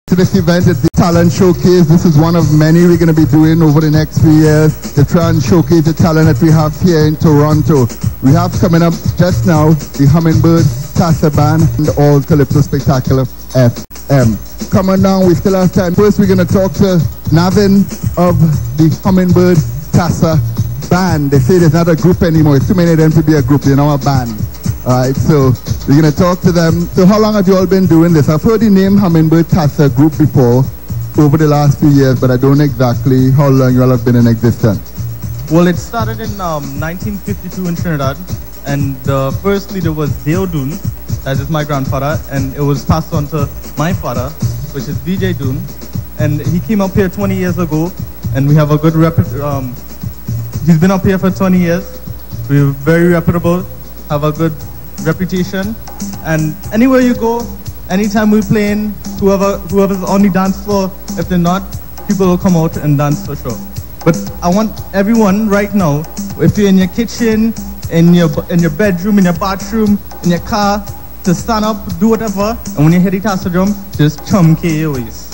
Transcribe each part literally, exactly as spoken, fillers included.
To this event is the Talent Showcase. This is one of many we're going to be doing over the next few years to try and showcase the talent that we have here in Toronto. We have coming up just now the Hummingbird Tassa Band and all Calypso Spectacular F M. Coming down, we still have time. First, we're going to talk to Navin of the Hummingbird Tassa Band. They say there's not a group anymore. It's too many of them to be a group. They're now a band. Alright, so we're going to talk to them. So how long have you all been doing this? I've heard the name Hummingbird Tassa Group before, over the last few years, but I don't know exactly how long you all have been in existence. Well, it started in um, nineteen fifty-two in Trinidad, and the first leader was Dale Doon, that is my grandfather, and it was passed on to my father, which is V J Doon, and he came up here twenty years ago, and we have a good rep. Um, he's been up here for twenty years. We're very reputable, have a good reputation, and anywhere you go, anytime we're playing, whoever whoever's on the dance floor, if they're not, people will come out and dance for sure. But I want everyone right now, if you're in your kitchen, in your in your bedroom, in your bathroom, in your car, to stand up, do whatever, and when you hit the Tassa drum, just chumke your waist.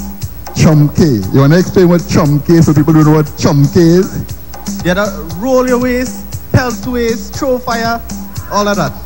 Chumke. You want to explain what chumke so people don't know what chumke is? You gotta roll your waist, pelt waist, throw fire, all of that.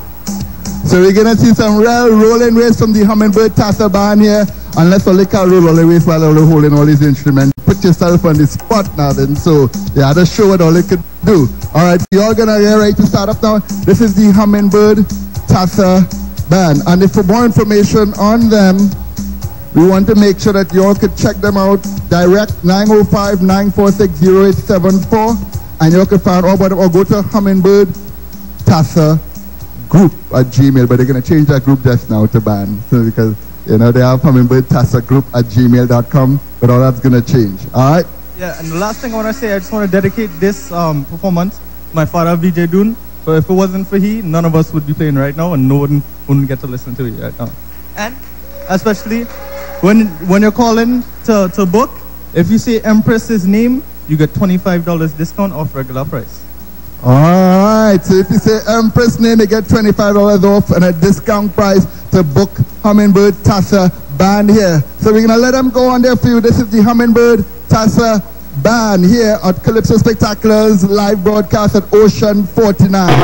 So we're going to see some real rolling waist from the Hummingbird Tassa Band here. Unless all they can roll all the waist while they're holding all these instruments. Put yourself on the spot now then. So yeah, just show what all they could do. Alright, you all going to get ready to start up now. This is the Hummingbird Tassa Band. And if for more information on them, we want to make sure that you all could check them out. Direct nine oh five, nine four six, oh eight seven four. And you all can find all about them or go to Hummingbird Tassa Group at Gmail, but they're going to change that group just now to band. So because, you know, they have Hummingbird Tassa Group at gmail dot com, but all that's going to change. All right? Yeah, and the last thing I want to say, I just want to dedicate this um, performance to my father, V J Doon. So if it wasn't for he, none of us would be playing right now, and no one wouldn't get to listen to it right now. And especially when when you're calling to, to book, if you say Empress's name, you get twenty-five dollars discount off regular price. Alright, so if you say Empress name, you get twenty-five dollars off and a discount price to book Hummingbird Tassa Band here. So we're going to let them go on there for you. This is the Hummingbird Tassa Band here at Calypso Spectacular's live broadcast at Ocean forty-nine.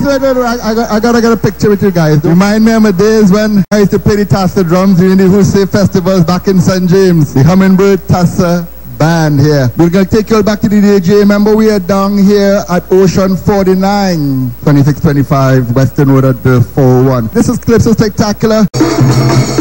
wait, wait, wait. I, I, got, I gotta get a picture with you guys. Remind me of my days when I used to play the Tassa drums during the Husay festivals back in Saint James. The Hummingbird Tassa band here. We're gonna take you all back to the D J. Remember, we are down here at Ocean forty-nine, twenty-six twenty-five, Western Road at the four oh one. This is Calypso Spectacular.